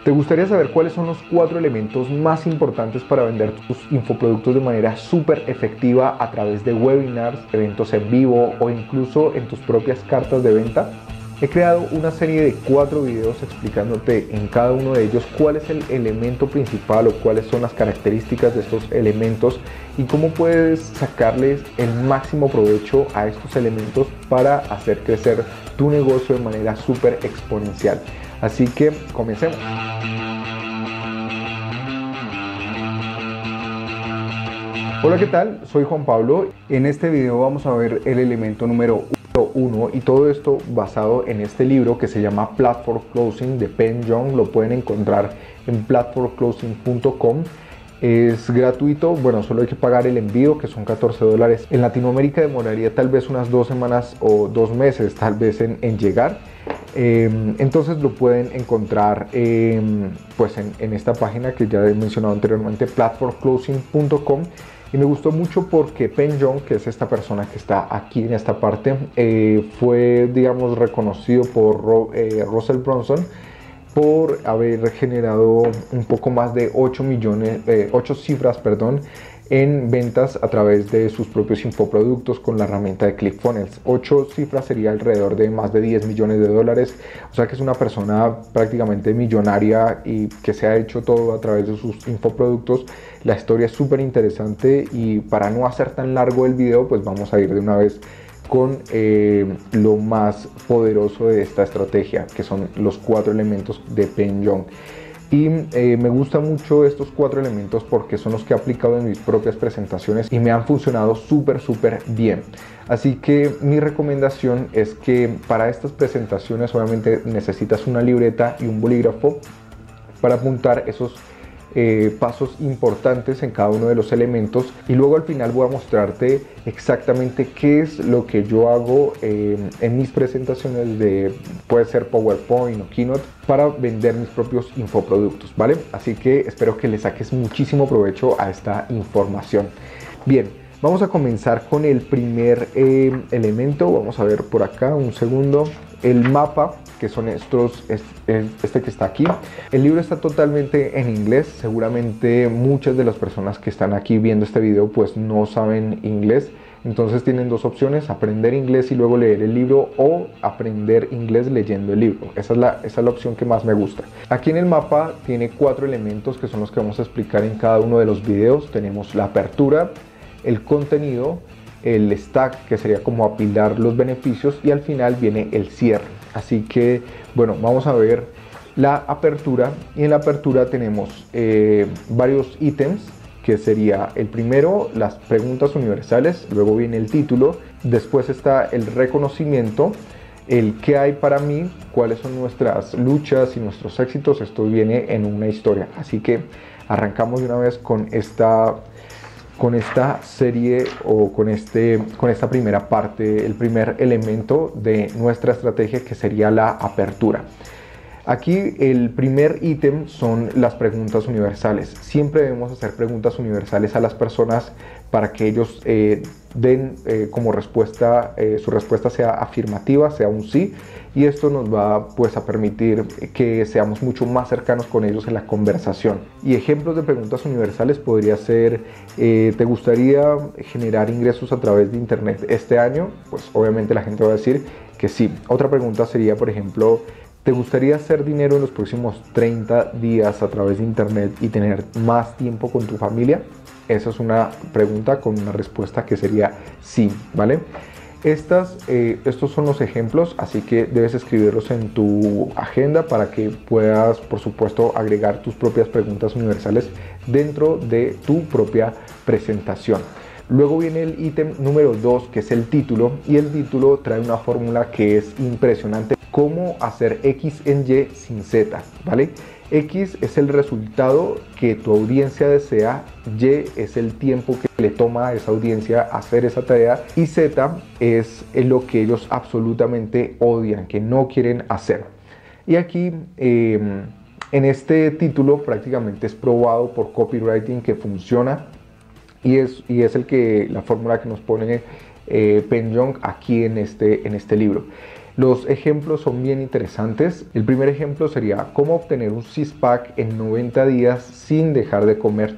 ¿Te gustaría saber cuáles son los 4 elementos más importantes para vender tus infoproductos de manera súper efectiva a través de webinars, eventos en vivo o incluso en tus propias cartas de venta? He creado una serie de 4 videos explicándote en cada uno de ellos cuál es el elemento principal o cuáles son las características de estos elementos y cómo puedes sacarles el máximo provecho a estos elementos para hacer crecer tu negocio de manera súper exponencial. Así que comencemos. Hola, ¿qué tal? Soy Juan Pablo. En este video vamos a ver el elemento número 1 y todo esto basado en este libro que se llama Platform Closing de Pen Jong. Lo pueden encontrar en platformclosing.com. Es gratuito, bueno, solo hay que pagar el envío, que son $14. En Latinoamérica demoraría tal vez unas 2 semanas o 2 meses tal vez en llegar. Entonces lo pueden encontrar pues en esta página que ya he mencionado anteriormente, platformclosing.com. Y me gustó mucho porque Pen Jong, que es esta persona que está aquí en esta parte, fue, digamos, reconocido por Russell Brunson por haber generado un poco más de 8 cifras, en ventas a través de sus propios infoproductos con la herramienta de ClickFunnels. 8 cifras sería alrededor de más de $10 millones. O sea que es una persona prácticamente millonaria y que se ha hecho todo a través de sus infoproductos. La historia es súper interesante y para no hacer tan largo el video, pues vamos a ir de una vez con lo más poderoso de esta estrategia, que son los 4 elementos de Pen Jong. Y me gustan mucho estos 4 elementos porque son los que he aplicado en mis propias presentaciones y me han funcionado súper bien. Así que mi recomendación es que para estas presentaciones obviamente necesitas una libreta y un bolígrafo para apuntar esos pasos importantes en cada uno de los elementos, y luego al final voy a mostrarte exactamente qué es lo que yo hago en mis presentaciones puede ser PowerPoint o Keynote, para vender mis propios infoproductos, ¿vale? Así que espero que le saques muchísimo provecho a esta información. Bien, vamos a comenzar con el primer elemento. Vamos a ver por acá un segundo. El mapa, que son este que está aquí. El libro está totalmente en inglés. Seguramente muchas de las personas que están aquí viendo este video pues no saben inglés. Entonces tienen 2 opciones: aprender inglés y luego leer el libro, o aprender inglés leyendo el libro. Esa es la opción que más me gusta. Aquí en el mapa tiene 4 elementos que son los que vamos a explicar en cada uno de los videos. Tenemos la apertura, el contenido, el stack, que sería como apilar los beneficios, y al final viene el cierre. Así que bueno, vamos a ver la apertura, y en la apertura tenemos varios ítems, que sería el primero, las preguntas universales, luego viene el título, después está el reconocimiento, el qué hay para mí, cuáles son nuestras luchas y nuestros éxitos. Esto viene en una historia. Así que arrancamos de una vez con esta serie, o con esta primera parte, el primer elemento de nuestra estrategia, que sería la apertura. Aquí el primer ítem son las preguntas universales. Siempre debemos hacer preguntas universales a las personas para que ellos den como respuesta, su respuesta sea afirmativa, sea un sí, y esto nos va pues a permitir que seamos mucho más cercanos con ellos en la conversación. Y ejemplos de preguntas universales podría ser: ¿te gustaría generar ingresos a través de internet este año? Pues obviamente la gente va a decir que sí. Otra pregunta sería, por ejemplo: ¿te gustaría hacer dinero en los próximos 30 días a través de internet y tener más tiempo con tu familia? Esa es una pregunta con una respuesta que sería sí, ¿vale? Estos son los ejemplos, así que debes escribirlos en tu agenda para que puedas, por supuesto, agregar tus propias preguntas universales dentro de tu propia presentación. Luego viene el ítem número 2, que es el título, y el título trae una fórmula que es impresionante: cómo hacer X en Y sin Z, ¿vale? X es el resultado que tu audiencia desea, Y es el tiempo que le toma a esa audiencia hacer esa tarea, y Z es lo que ellos absolutamente odian, que no quieren hacer. Y aquí en este título prácticamente es probado por copywriting que funciona, y es la fórmula que nos pone Pen Jong aquí en este libro. Los ejemplos son bien interesantes. El primer ejemplo sería cómo obtener un six-pack en 90 días sin dejar de comer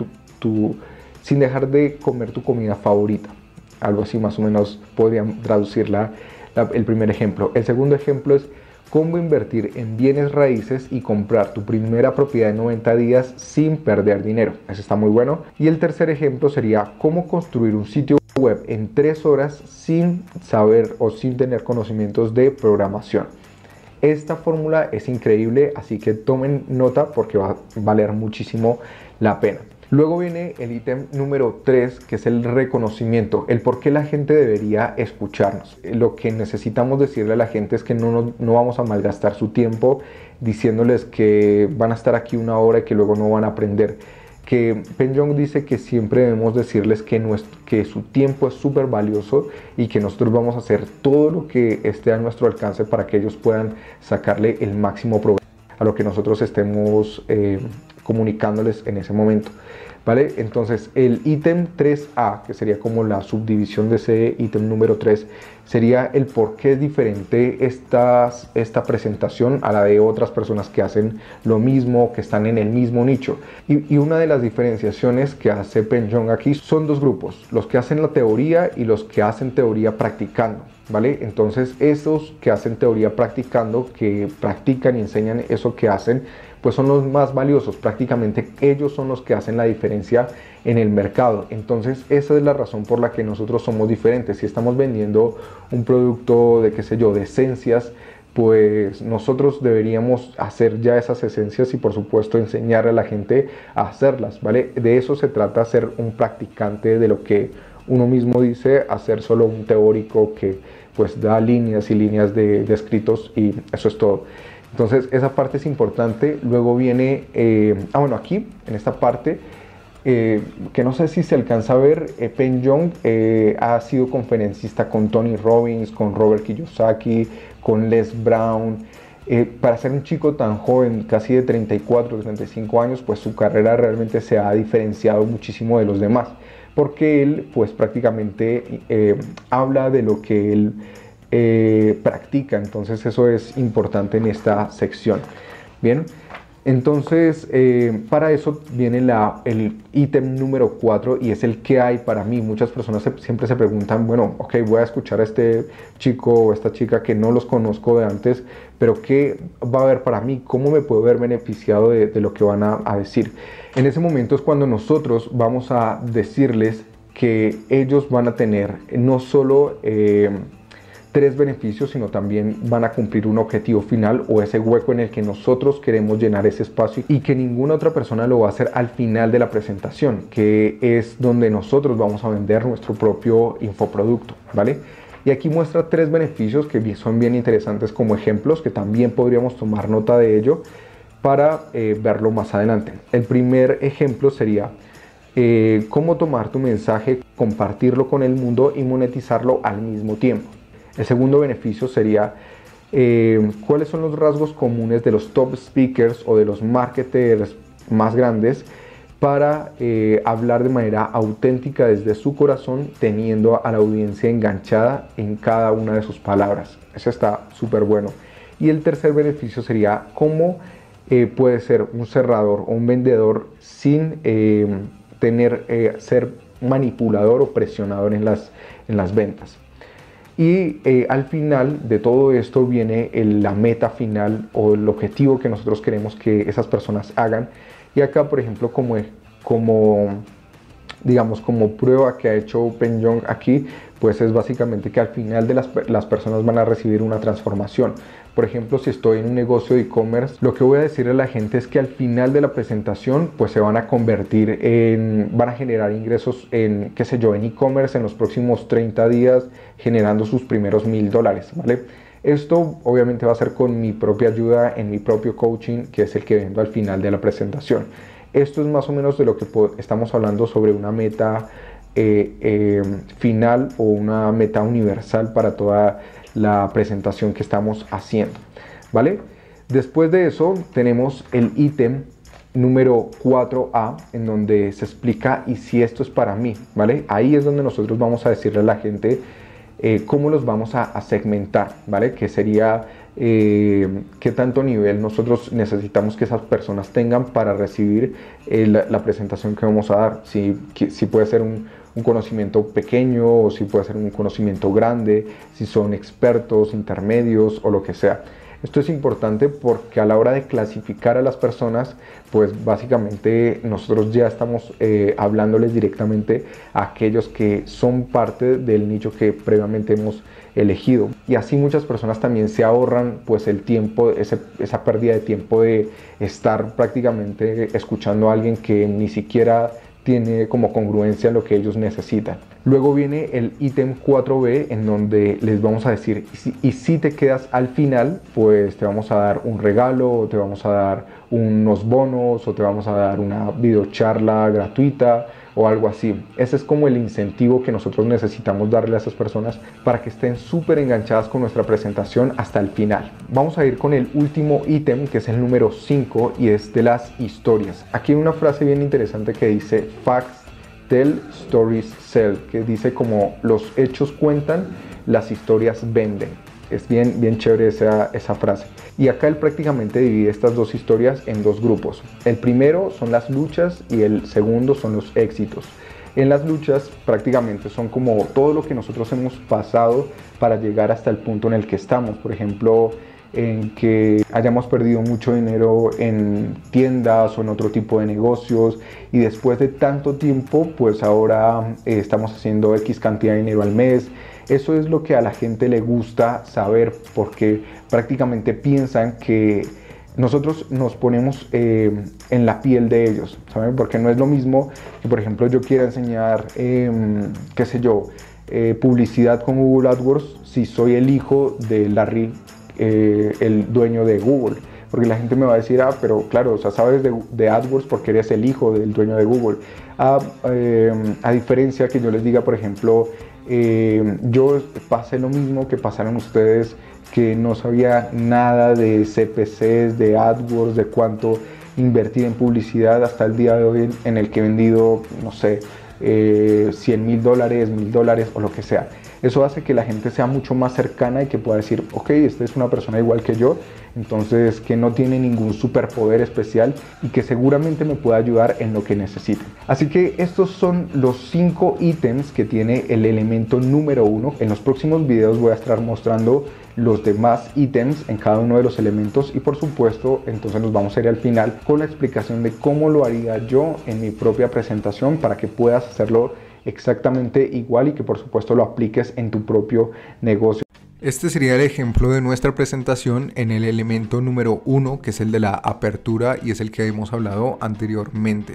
tu comida favorita. Algo así más o menos podrían traducir el primer ejemplo. El segundo ejemplo es cómo invertir en bienes raíces y comprar tu primera propiedad en 90 días sin perder dinero. Eso está muy bueno. Y el tercer ejemplo sería cómo construir un sitio web en 3 horas sin saber o sin tener conocimientos de programación. Esta fórmula es increíble, así que tomen nota porque va a valer muchísimo la pena. Luego viene el ítem número 3, que es el reconocimiento, el por qué la gente debería escucharnos. Lo que necesitamos decirle a la gente es que no vamos a malgastar su tiempo diciéndoles que van a estar aquí 1 hora y que luego no van a aprender. Que Penn dice que siempre debemos decirles que su tiempo es súper valioso y que nosotros vamos a hacer todo lo que esté a nuestro alcance para que ellos puedan sacarle el máximo provecho a lo que nosotros estemos comunicándoles en ese momento, ¿vale? Entonces el ítem 3A, que sería como la subdivisión de ese ítem número 3, sería el por qué es diferente esta presentación a la de otras personas que hacen lo mismo, que están en el mismo nicho. Y una de las diferenciaciones que hace Penn aquí son 2 grupos, los que hacen la teoría y los que hacen teoría practicando, ¿vale? Entonces esos que hacen teoría practicando, que practican y enseñan eso que hacen, pues son los más valiosos. Prácticamente ellos son los que hacen la diferencia en el mercado. Entonces esa es la razón por la que nosotros somos diferentes. Si estamos vendiendo un producto de, qué sé yo, de esencias, pues nosotros deberíamos hacer ya esas esencias y por supuesto enseñar a la gente a hacerlas, ¿vale? De eso se trata, ser un practicante de lo que uno mismo dice, hacer solo un teórico que pues da líneas y líneas de escritos, y eso es todo. Entonces esa parte es importante. Luego viene, bueno, aquí en esta parte, que no sé si se alcanza a ver, Penn ha sido conferencista con Tony Robbins, con Robert Kiyosaki, con Les Brown. Para ser un chico tan joven, casi de 34, 35 años, pues su carrera realmente se ha diferenciado muchísimo de los demás, porque él pues prácticamente habla de lo que él practica. Entonces eso es importante en esta sección. Bien, entonces para eso viene el ítem número 4, y es el que hay para mí. Muchas personas siempre se preguntan, bueno, ok, voy a escuchar a este chico o esta chica que no los conozco de antes, pero ¿qué va a haber para mí? ¿Cómo me puedo ver beneficiado de lo que van a decir? En ese momento es cuando nosotros vamos a decirles que ellos van a tener no solo 3 beneficios, sino también van a cumplir un objetivo final, o ese hueco en el que nosotros queremos llenar ese espacio, y que ninguna otra persona lo va a hacer al final de la presentación, que es donde nosotros vamos a vender nuestro propio infoproducto, ¿vale? Y aquí muestra 3 beneficios que son bien interesantes como ejemplos, que también podríamos tomar nota de ello para verlo más adelante. El primer ejemplo sería cómo tomar tu mensaje, compartirlo con el mundo y monetizarlo al mismo tiempo. El segundo beneficio sería cuáles son los rasgos comunes de los top speakers o de los marketers más grandes para hablar de manera auténtica desde su corazón, teniendo a la audiencia enganchada en cada una de sus palabras. Eso está súper bueno. Y el tercer beneficio sería cómo puede ser un cerrador o un vendedor sin ser manipulador o presionador en las ventas. Y al final de todo esto viene la meta final o el objetivo que nosotros queremos que esas personas hagan. Y acá, por ejemplo, como prueba que ha hecho Penn aquí, pues es básicamente que al final de las personas van a recibir una transformación. Por ejemplo, si estoy en un negocio de e-commerce, lo que voy a decirle a la gente es que al final de la presentación pues se van a convertir van a generar ingresos en, qué sé yo, en e-commerce en los próximos 30 días, generando sus primeros $1000, ¿vale? Esto obviamente va a ser con mi propia ayuda, en mi propio coaching, que es el que vendo al final de la presentación. Esto es más o menos de lo que estamos hablando sobre una meta final o una meta universal para toda la presentación que estamos haciendo, ¿vale? Después de eso tenemos el ítem número 4A, en donde se explica y si esto es para mí, ¿vale? Ahí es donde nosotros vamos a decirle a la gente cómo los vamos a segmentar, ¿vale? Que sería qué tanto nivel nosotros necesitamos que esas personas tengan para recibir la presentación que vamos a dar. Si puede ser un conocimiento pequeño o si puede ser un conocimiento grande, si son expertos, intermedios o lo que sea. Esto es importante porque a la hora de clasificar a las personas, pues básicamente nosotros ya estamos hablándoles directamente a aquellos que son parte del nicho que previamente hemos elegido. Y así muchas personas también se ahorran pues el tiempo, esa pérdida de tiempo de estar prácticamente escuchando a alguien que ni siquiera tiene como congruencia lo que ellos necesitan. Luego viene el ítem 4B, en donde les vamos a decir, y si te quedas al final, pues te vamos a dar un regalo, o te vamos a dar unos bonos, o te vamos a dar una videocharla gratuita o algo así. Ese es como el incentivo que nosotros necesitamos darle a esas personas para que estén súper enganchadas con nuestra presentación hasta el final. Vamos a ir con el último ítem, que es el número 5, y es de las historias. Aquí hay una frase bien interesante que dice facts tell, stories sell, que dice como los hechos cuentan, las historias venden. Es bien chévere esa frase. Y acá él prácticamente divide estas dos historias en dos grupos. El primero son las luchas y el segundo son los éxitos. En las luchas prácticamente son como todo lo que nosotros hemos pasado para llegar hasta el punto en el que estamos. Por ejemplo, en que hayamos perdido mucho dinero en tiendas o en otro tipo de negocios y después de tanto tiempo pues ahora estamos haciendo X cantidad de dinero al mes. Eso es lo que a la gente le gusta saber, porque prácticamente piensan que nosotros nos ponemos en la piel de ellos, ¿saben? Porque no es lo mismo que, por ejemplo, yo quiera enseñar, qué sé yo, publicidad con Google AdWords si soy el hijo de Larry, el dueño de Google. Porque la gente me va a decir, pero claro, o sea, sabes de AdWords porque eres el hijo del dueño de Google. A diferencia que yo les diga, por ejemplo, yo pasé lo mismo que pasaron ustedes, que no sabía nada de CPCs, de AdWords, de cuánto invertir en publicidad hasta el día de hoy, en el que he vendido, no sé, $100,000, $1,000 o lo que sea. Eso hace que la gente sea mucho más cercana y que pueda decir, ok, esta es una persona igual que yo, entonces que no tiene ningún superpoder especial y que seguramente me pueda ayudar en lo que necesite. Así que estos son los 5 ítems que tiene el elemento número 1. En los próximos videos voy a estar mostrando los demás ítems en cada uno de los elementos y por supuesto entonces nos vamos a ir al final con la explicación de cómo lo haría yo en mi propia presentación para que puedas hacerlo exactamente igual y que por supuesto lo apliques en tu propio negocio. Este sería el ejemplo de nuestra presentación en el elemento número 1, que es el de la apertura y es el que hemos hablado anteriormente.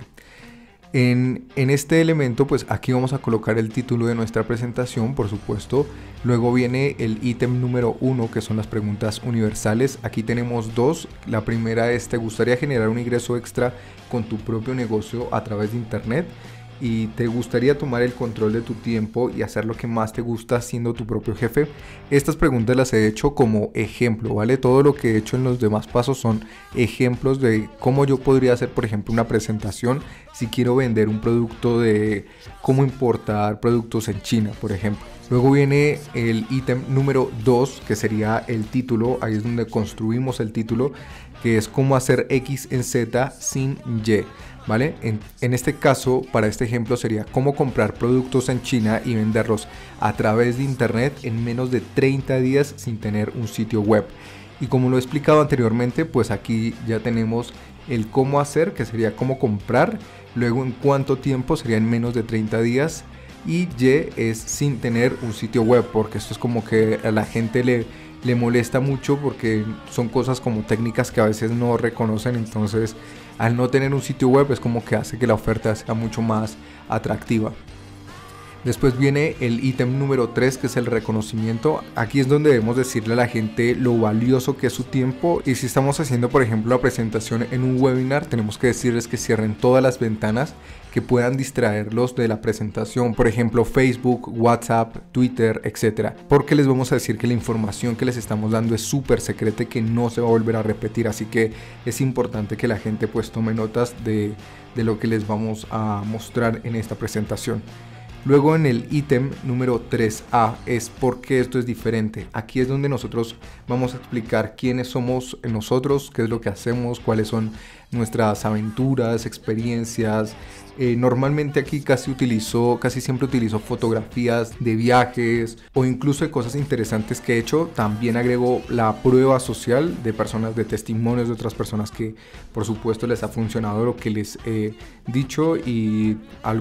En este elemento, pues aquí vamos a colocar el título de nuestra presentación, por supuesto. Luego viene el ítem número 1, que son las preguntas universales. Aquí tenemos dos. La primera es, ¿te gustaría generar un ingreso extra con tu propio negocio a través de internet? ¿Y te gustaría tomar el control de tu tiempo y hacer lo que más te gusta siendo tu propio jefe? Estas preguntas las he hecho como ejemplo, ¿vale? Todo lo que he hecho en los demás pasos son ejemplos de cómo yo podría hacer, por ejemplo, una presentación si quiero vender un producto, de cómo importar productos en China, por ejemplo. Luego viene el ítem número 2, que sería el título. Ahí es donde construimos el título, que es cómo hacer X en Z sin Y. ¿Vale? En este caso, para este ejemplo sería cómo comprar productos en China y venderlos a través de internet en menos de 30 días sin tener un sitio web. Y como lo he explicado anteriormente, pues aquí ya tenemos el cómo hacer, que sería cómo comprar, luego en cuánto tiempo, sería en menos de 30 días, y Y es sin tener un sitio web, porque esto es como que a la gente le molesta mucho porque son cosas como técnicas que a veces no reconocen, entonces al no tener un sitio web es como que hace que la oferta sea mucho más atractiva. Después viene el ítem número 3, que es el reconocimiento. Aquí es donde debemos decirle a la gente lo valioso que es su tiempo, y si estamos haciendo, por ejemplo, la presentación en un webinar, tenemos que decirles que cierren todas las ventanas que puedan distraerlos de la presentación, por ejemplo Facebook, WhatsApp, Twitter, etcétera, porque les vamos a decir que la información que les estamos dando es súper secreta y que no se va a volver a repetir, así que es importante que la gente pues tome notas de lo que les vamos a mostrar en esta presentación. Luego en el ítem número 3A es por qué esto es diferente. Aquí es donde nosotros vamos a explicar quiénes somos nosotros, qué es lo que hacemos, cuáles son nuestras aventuras, experiencias. Normalmente aquí casi siempre utilizo fotografías de viajes o incluso de cosas interesantes que he hecho. También agrego la prueba social de personas, de testimonios de otras personas que por supuesto les ha funcionado lo que les he dicho, y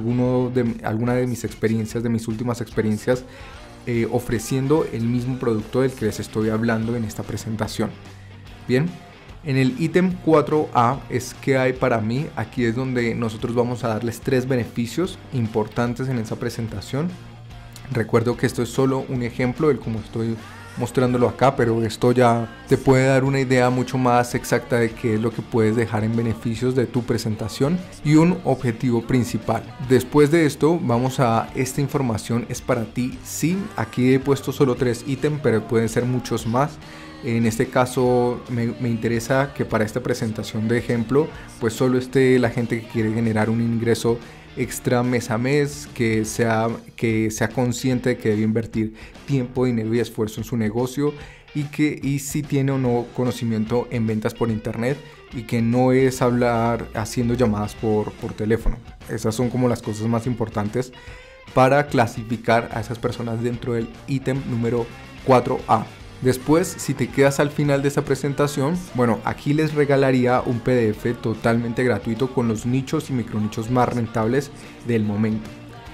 alguna de mis experiencias, de mis últimas experiencias, ofreciendo el mismo producto del que les estoy hablando en esta presentación. Bien. En el ítem 4A es qué hay para mí. Aquí es donde nosotros vamos a darles 3 beneficios importantes en esa presentación. Recuerdo que esto es solo un ejemplo del cómo estoy mostrándolo acá, pero esto ya te puede dar una idea mucho más exacta de qué es lo que puedes dejar en beneficios de tu presentación y un objetivo principal. Después de esto esta información es para ti. Sí, aquí he puesto solo 3 ítems, pero pueden ser muchos más. En este caso me interesa que para esta presentación de ejemplo pues solo esté la gente que quiere generar un ingreso extra mes a mes, que sea consciente de que debe invertir tiempo, dinero y esfuerzo en su negocio, y si tiene o no conocimiento en ventas por internet, y que no es hablar haciendo llamadas por teléfono. Esas son como las cosas más importantes para clasificar a esas personas dentro del ítem número 4A. Después, si te quedas al final de esta presentación, bueno, aquí les regalaría un PDF totalmente gratuito con los nichos y micronichos más rentables del momento.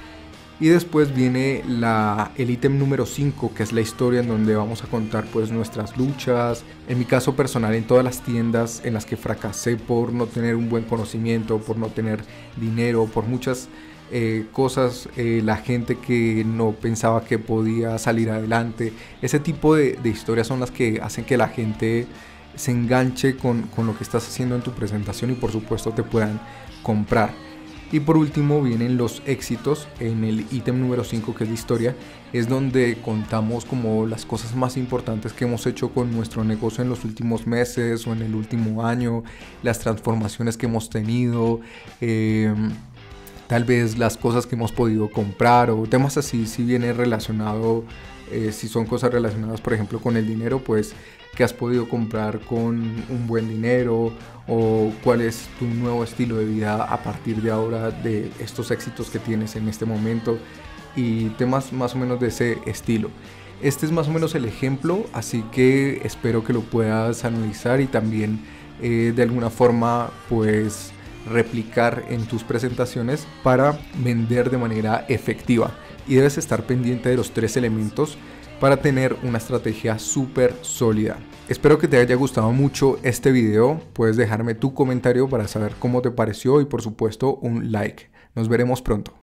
Y después viene el ítem número 5, que es la historia, en donde vamos a contar pues nuestras luchas. En mi caso personal, en todas las tiendas en las que fracasé por no tener un buen conocimiento, por no tener dinero, por muchas cosas, la gente que no pensaba que podía salir adelante. Ese tipo de historias son las que hacen que la gente se enganche con lo que estás haciendo en tu presentación y por supuesto te puedan comprar. Y por último vienen los éxitos. En el ítem número 5, que es la historia, es donde contamos como las cosas más importantes que hemos hecho con nuestro negocio en los últimos meses o en el último año, las transformaciones que hemos tenido, tal vez las cosas que hemos podido comprar o temas así. Si viene relacionado, si son cosas relacionadas por ejemplo con el dinero, pues qué has podido comprar con un buen dinero, o cuál es tu nuevo estilo de vida a partir de ahora, de estos éxitos que tienes en este momento, y temas más o menos de ese estilo. Este es más o menos el ejemplo, así que espero que lo puedas analizar y también de alguna forma pues replicar en tus presentaciones para vender de manera efectiva. Y debes estar pendiente de los 3 elementos para tener una estrategia súper sólida. Espero que te haya gustado mucho este video. Puedes dejarme tu comentario para saber cómo te pareció y por supuesto un like. Nos veremos pronto.